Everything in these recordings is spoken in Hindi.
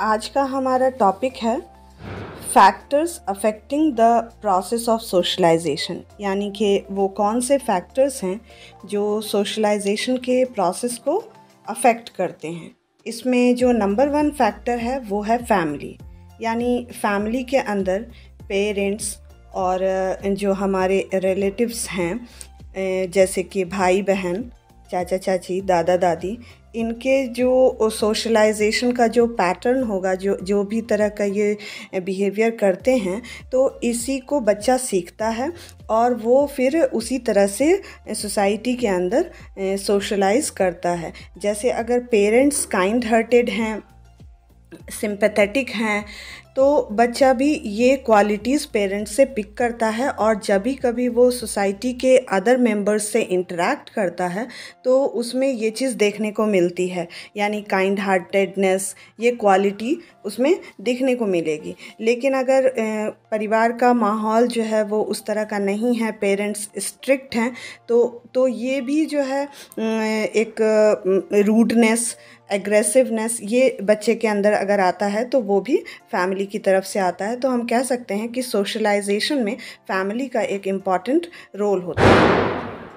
आज का हमारा टॉपिक है factors affecting the process of socialisation, यानी कि वो कौन से फैक्टर्स हैं जो सोशलाइजेशन के प्रोसेस को अफेक्ट करते हैं। इसमें जो नंबर 1 फैक्टर है वो है फैमिली, यानी फैमिली के अंदर पेरेंट्स और जो हमारे रिलेटिव्स हैं जैसे कि भाई बहन, चाचा चाची, दादा दादी, इनके जो सोशलाइजेशन का जो पैटर्न होगा, जो भी तरह का ये बिहेवियर करते हैं, तो इसी को बच्चा सीखता है और वो फिर उसी तरह से सोसाइटी के अंदर सोशलाइज करता है। जैसे अगर पेरेंट्स काइंड हार्टेड हैं, सिंपैथेटिक हैं, तो बच्चा भी ये क्वालिटीज़ पेरेंट्स से पिक करता है और जब भी कभी वो सोसाइटी के अदर मेंबर्स से इंटरेक्ट करता है तो उसमें ये चीज़ देखने को मिलती है, यानी काइंड हार्टेडनेस, ये क्वालिटी उसमें दिखने को मिलेगी। लेकिन अगर परिवार का माहौल जो है वो उस तरह का नहीं है, पेरेंट्स स्ट्रिक्ट हैं, तो ये भी जो है एक रूडनेस, एग्रेसिवनेस ये बच्चे के अंदर अगर आता है तो वो भी फैमिली की तरफ से आता है। तो हम कह सकते हैं कि सोशलाइजेशन में फैमिली का एक इम्पॉर्टेंट रोल होता है।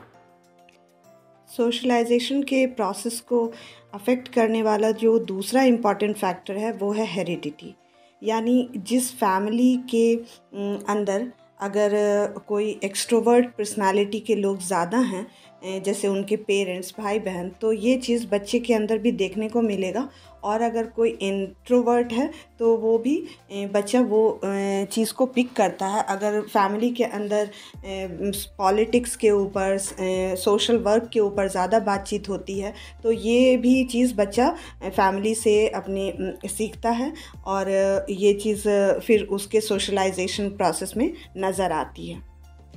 सोशलाइजेशन के प्रोसेस को अफेक्ट करने वाला जो दूसरा इम्पॉर्टेंट फैक्टर है वो है हेरिडिटी, यानी जिस फैमिली के अंदर अगर कोई एक्सट्रोवर्ट पर्सनालिटी के लोग ज़्यादा हैं, जैसे उनके पेरेंट्स, भाई बहन, तो ये चीज़ बच्चे के अंदर भी देखने को मिलेगा। और अगर कोई इंट्रोवर्ट है तो वो भी बच्चा वो चीज़ को पिक करता है। अगर फैमिली के अंदर पॉलिटिक्स के ऊपर, सोशल वर्क के ऊपर ज़्यादा बातचीत होती है तो ये भी चीज़ बच्चा फैमिली से अपने सीखता है और ये चीज़ फिर उसके सोशलाइजेशन प्रोसेस में नज़र आती है।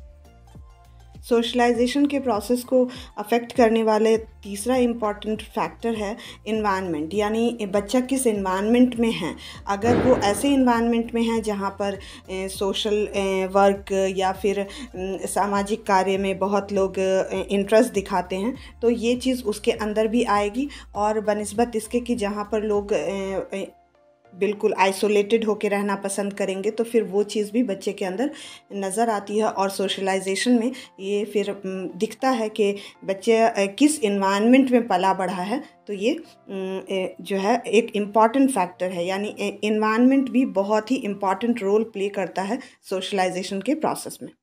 सोशलाइजेशन के प्रोसेस को अफेक्ट करने वाले तीसरा इम्पॉर्टेंट फैक्टर है इन्वायरमेंट, यानी बच्चा किस इन्वायरमेंट में है। अगर वो ऐसे इन्वायरमेंट में है जहाँ पर सोशल वर्क या फिर सामाजिक कार्य में बहुत लोग इंटरेस्ट दिखाते हैं तो ये चीज़ उसके अंदर भी आएगी। और बनिस्बत इसके कि जहाँ पर लोग बिल्कुल आइसोलेटेड होकर रहना पसंद करेंगे तो फिर वो चीज़ भी बच्चे के अंदर नज़र आती है। और सोशलाइजेशन में ये फिर दिखता है कि बच्चे किस इन्वायरमेंट में पला बढ़ा है। तो ये जो है एक इम्पॉर्टेंट फैक्टर है, यानी इन्वायरमेंट भी बहुत ही इम्पॉर्टेंट रोल प्ले करता है सोशलाइजेशन के प्रोसेस में।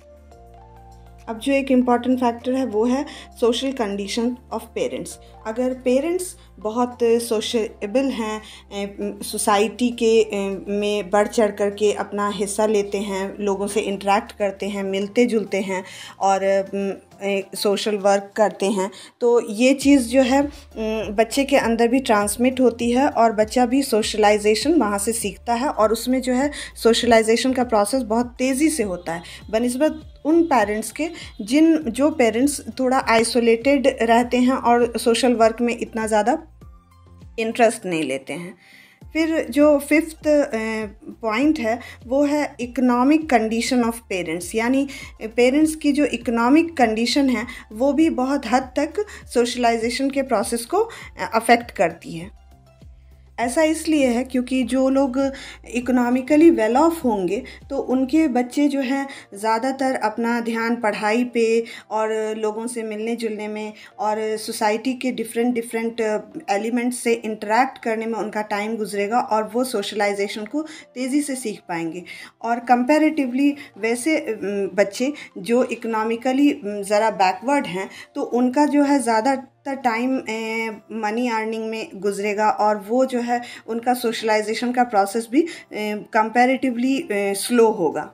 अब जो एक इम्पॉर्टेंट फैक्टर है वो है सोशल कंडीशन ऑफ पेरेंट्स। अगर पेरेंट्स बहुत सोशेबल हैं, सोसाइटी के में बढ़ चढ़ करके अपना हिस्सा लेते हैं, लोगों से इंटरेक्ट करते हैं, मिलते जुलते हैं और सोशल वर्क करते हैं, तो ये चीज़ जो है बच्चे के अंदर भी ट्रांसमिट होती है और बच्चा भी सोशलाइजेशन वहाँ से सीखता है और उसमें जो है सोशलाइजेशन का प्रोसेस बहुत तेज़ी से होता है बनिस्बत उन पेरेंट्स के जो पेरेंट्स थोड़ा आइसोलेटेड रहते हैं और सोशल वर्क में इतना ज़्यादा इंटरेस्ट नहीं लेते हैं। फिर जो फिफ्थ पॉइंट है वो है इकोनॉमिक कंडीशन ऑफ पेरेंट्स, यानी पेरेंट्स की जो इकोनॉमिक कंडीशन है वो भी बहुत हद तक सोशलाइजेशन के प्रोसेस को अफेक्ट करती है। ऐसा इसलिए है क्योंकि जो लोग इकोनॉमिकली वेल ऑफ होंगे तो उनके बच्चे जो हैं ज़्यादातर अपना ध्यान पढ़ाई पे और लोगों से मिलने जुलने में और सोसाइटी के डिफरेंट एलिमेंट्स से इंटरेक्ट करने में उनका टाइम गुजरेगा और वो सोशलाइजेशन को तेज़ी से सीख पाएंगे। और कंपैरेटिवली वैसे बच्चे जो इकोनॉमिकली ज़रा बैकवर्ड हैं तो उनका जो है ज़्यादा टाइम मनी अर्निंग में गुजरेगा और वो जो है उनका सोशलाइजेशन का प्रोसेस भी कंपैरेटिवली स्लो होगा।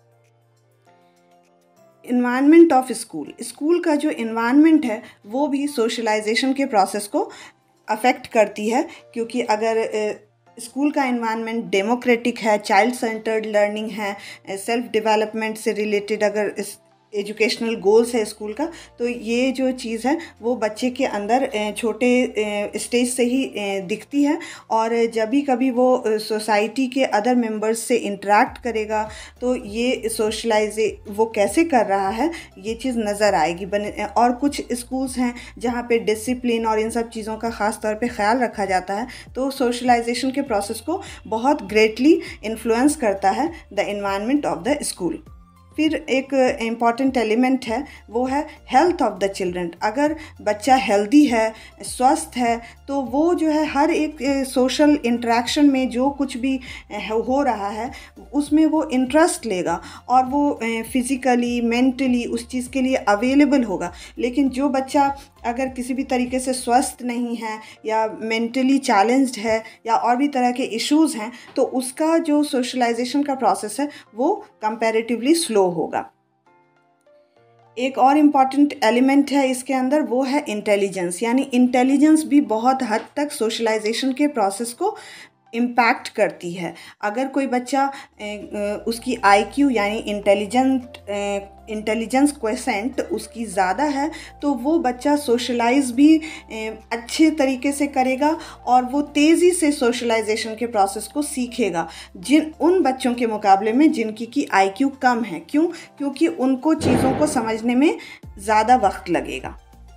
इन्वायरमेंट ऑफ स्कूल का जो इन्वायरमेंट है वो भी सोशलाइजेशन के प्रोसेस को अफेक्ट करती है, क्योंकि अगर स्कूल का इन्वायरमेंट डेमोक्रेटिक है, चाइल्ड सेंटर्ड लर्निंग है, सेल्फ डेवलपमेंट से रिलेटेड अगर एजुकेशनल गोल्स है स्कूल का। तो ये जो चीज़ है वो बच्चे के अंदर छोटे स्टेज से ही दिखती है, और जब भी कभी वो सोसाइटी के अदर मेंबर्स से इंटरेक्ट करेगा तो ये सोशलाइजे वो कैसे कर रहा है ये चीज़ नज़र आएगी। और कुछ स्कूल्स हैं जहाँ पे डिसिप्लिन और इन सब चीज़ों का ख़ास तौर पे ख्याल रखा जाता है, तो सोशलाइजेशन के प्रोसेस को बहुत ग्रेटली इन्फ्लुएंस करता है the environment of the school. फिर एक इम्पॉर्टेंट एलिमेंट है वो है हेल्थ ऑफ द चिल्ड्रन। अगर बच्चा हेल्दी है, स्वस्थ है, तो वो जो है हर एक सोशल इंटरेक्शन में जो कुछ भी हो रहा है उसमें वो इंटरेस्ट लेगा और वो फिज़िकली मेंटली उस चीज़ के लिए अवेलेबल होगा। लेकिन जो बच्चा अगर किसी भी तरीके से स्वस्थ नहीं है या मेंटली चैलेंज्ड है या और भी तरह के इश्यूज़ हैं, तो उसका जो सोशलाइजेशन का प्रोसेस है वो कंपैरेटिवली स्लो होगा। एक और इम्पॉर्टेंट एलिमेंट है इसके अंदर, वो है इंटेलिजेंस। यानी इंटेलिजेंस भी बहुत हद तक सोशलाइजेशन के प्रोसेस को इम्पैक्ट करती है। अगर कोई बच्चा उसकी आईक्यू यानी इंटेलिजेंस क्वोशेंट उसकी ज़्यादा है, तो वो बच्चा सोशलाइज भी अच्छे तरीके से करेगा और वो तेज़ी से सोशलाइजेशन के प्रोसेस को सीखेगा उन बच्चों के मुकाबले में जिनकी की आईक्यू कम है। क्यों? क्योंकि उनको चीज़ों को समझने में ज़्यादा वक्त लगेगा।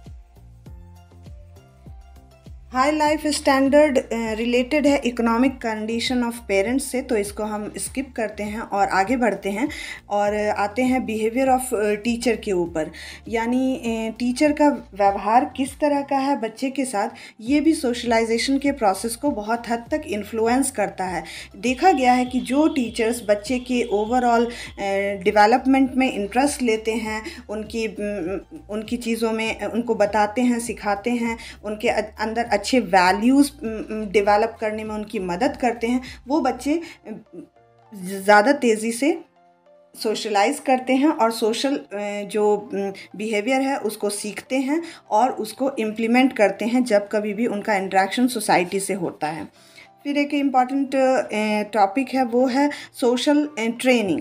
हाई लाइफ स्टैंडर्ड रिलेटेड है इकोनॉमिक कंडीशन ऑफ पेरेंट्स से, तो इसको हम स्किप करते हैं और आगे बढ़ते हैं और आते हैं बिहेवियर ऑफ टीचर के ऊपर। यानी टीचर का व्यवहार किस तरह का है बच्चे के साथ, ये भी सोशलाइजेशन के प्रोसेस को बहुत हद तक इन्फ्लुएंस करता है। देखा गया है कि जो टीचर्स बच्चे के ओवरऑल डेवलपमेंट में इंटरेस्ट लेते हैं, उनकी चीज़ों में उनको बताते हैं, सिखाते हैं, उनके अंदर अच्छे वैल्यूज़ डेवलप करने में उनकी मदद करते हैं, वो बच्चे ज़्यादा तेज़ी से सोशलाइज करते हैं और सोशल जो बिहेवियर है उसको सीखते हैं और उसको इम्प्लीमेंट करते हैं जब कभी भी उनका इंटरेक्शन सोसाइटी से होता है। फिर एक इम्पॉर्टेंट टॉपिक है वो है सोशल ट्रेनिंग।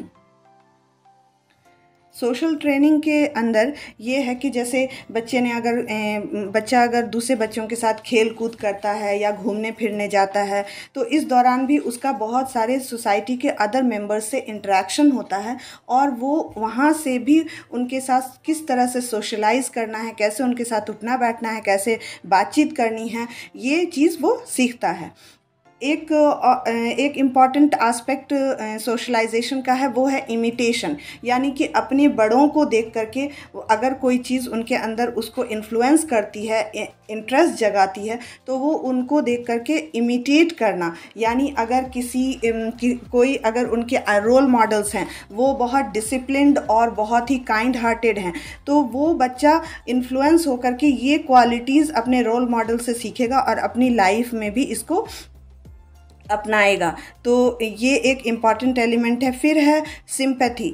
सोशल ट्रेनिंग के अंदर ये है कि जैसे बच्चा अगर दूसरे बच्चों के साथ खेल कूद करता है या घूमने फिरने जाता है, तो इस दौरान भी उसका बहुत सारे सोसाइटी के अदर मेंबर्स से इंटरेक्शन होता है और वो वहाँ से भी उनके साथ किस तरह से सोशलाइज करना है, कैसे उनके साथ उठना बैठना है, कैसे बातचीत करनी है, ये चीज़ वो सीखता है। एक इम्पॉर्टेंट आस्पेक्ट सोशलाइजेशन का है वो है इमिटेशन। यानी कि अपने बड़ों को देख करके अगर कोई चीज़ उनके अंदर उसको इन्फ्लुएंस करती है, इंटरेस्ट जगाती है, तो वो उनको देख करके इमिटेट करना। यानी अगर कोई अगर उनके रोल मॉडल्स हैं वो बहुत डिसिप्लिन्ड और बहुत ही काइंड हार्टेड हैं, तो वो बच्चा इन्फ्लुएंस होकर के ये क्वालिटीज़ अपने रोल मॉडल से सीखेगा और अपनी लाइफ में भी इसको अपनाएगा। तो ये एक इम्पॉर्टेंट एलिमेंट है। फिर है सिंपैथी।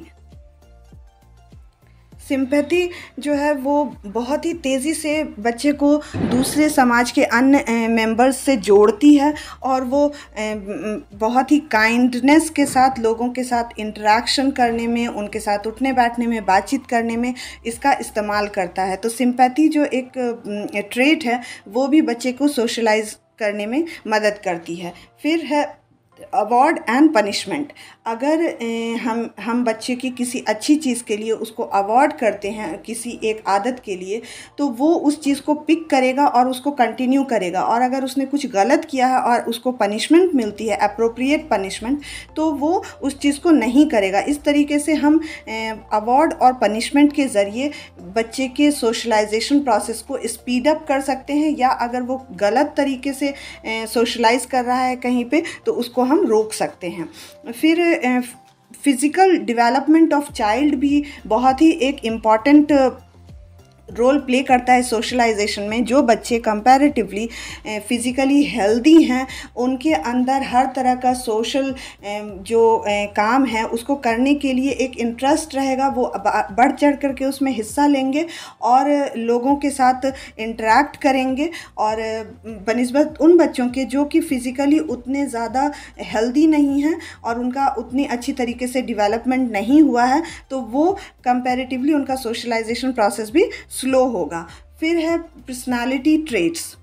सिंपैथी जो है वो बहुत ही तेज़ी से बच्चे को दूसरे समाज के अन्य मेंबर्स से जोड़ती है और वो बहुत ही काइंडनेस के साथ लोगों के साथ इंटरेक्शन करने में, उनके साथ उठने बैठने में, बातचीत करने में इसका इस्तेमाल करता है। तो सिंपैथी जो एक ट्रेट है वो भी बच्चे को सोशलाइज करने में मदद करती है। फिर है अवॉर्ड एंड पनिशमेंट। अगर हम बच्चे की किसी अच्छी चीज़ के लिए उसको अवॉर्ड करते हैं, किसी एक आदत के लिए, तो वो उस चीज़ को पिक करेगा और उसको कंटिन्यू करेगा। और अगर उसने कुछ गलत किया है और उसको पनिशमेंट मिलती है, अप्रोप्रिएट पनिशमेंट, तो वो उस चीज़ को नहीं करेगा। इस तरीके से हम अवॉर्ड और पनिशमेंट के ज़रिए बच्चे के सोशलाइजेशन प्रोसेस को स्पीड अप कर सकते हैं, या अगर वो गलत तरीके से सोशलाइज कर रहा है कहीं पे, तो उसको हम रोक सकते हैं। फिर फिज़िकल डेवलपमेंट ऑफ चाइल्ड भी बहुत ही एक इम्पॉर्टेंट रोल प्ले करता है सोशलाइजेशन में। जो बच्चे कंपैरेटिवली फिज़िकली हेल्दी हैं, उनके अंदर हर तरह का सोशल जो काम है उसको करने के लिए एक इंटरेस्ट रहेगा, वो बढ़ चढ़ करके उसमें हिस्सा लेंगे और लोगों के साथ इंटरेक्ट करेंगे। और बनिस्बत उन बच्चों के जो कि फ़िज़िकली उतने ज़्यादा हेल्दी नहीं हैं और उनका उतनी अच्छी तरीके से डेवलपमेंट नहीं हुआ है, तो वो कंपैरेटिवली उनका सोशलाइजेशन प्रोसेस भी स्लो होगा। फिर है पर्सनालिटी ट्रेट्स।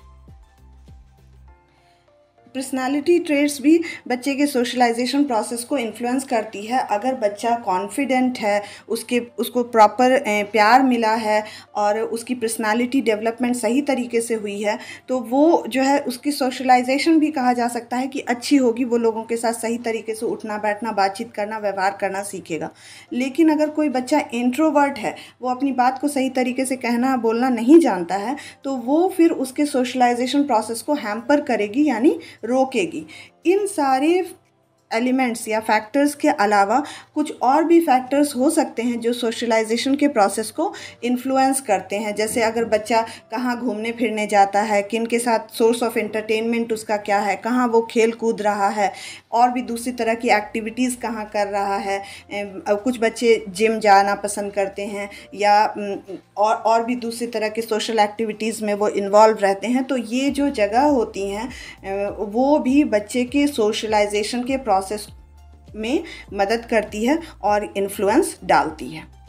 पर्सनालिटी ट्रेट्स भी बच्चे के सोशलाइजेशन प्रोसेस को इन्फ्लुएंस करती है। अगर बच्चा कॉन्फिडेंट है, उसको प्रॉपर प्यार मिला है और उसकी पर्सनालिटी डेवलपमेंट सही तरीके से हुई है, तो वो जो है उसकी सोशलाइजेशन भी कहा जा सकता है कि अच्छी होगी। वो लोगों के साथ सही तरीके से उठना बैठना, बातचीत करना, व्यवहार करना सीखेगा। लेकिन अगर कोई बच्चा इंट्रोवर्ट है, वो अपनी बात को सही तरीके से कहना बोलना नहीं जानता है, तो वो फिर उसके सोशलाइजेशन प्रोसेस को हैम्पर करेगी, यानी रोकेगी। इन सारे एलिमेंट्स या फैक्टर्स के अलावा कुछ और भी फैक्टर्स हो सकते हैं जो सोशलाइजेशन के प्रोसेस को इन्फ्लुएंस करते हैं। जैसे अगर बच्चा कहाँ घूमने फिरने जाता है, किन के साथ सोर्स ऑफ एंटरटेनमेंट उसका क्या है, कहाँ वो खेल कूद रहा है, और भी दूसरी तरह की एक्टिविटीज़ कहाँ कर रहा है। कुछ बच्चे जिम जाना पसंद करते हैं या और भी दूसरी तरह की सोशल एक्टिविटीज़ में वो इन्वॉल्व रहते हैं। तो ये जो जगह होती हैं वो भी बच्चे के सोशलाइजेशन के प्रोसेस में मदद करती है और इन्फ्लुएंस डालती है।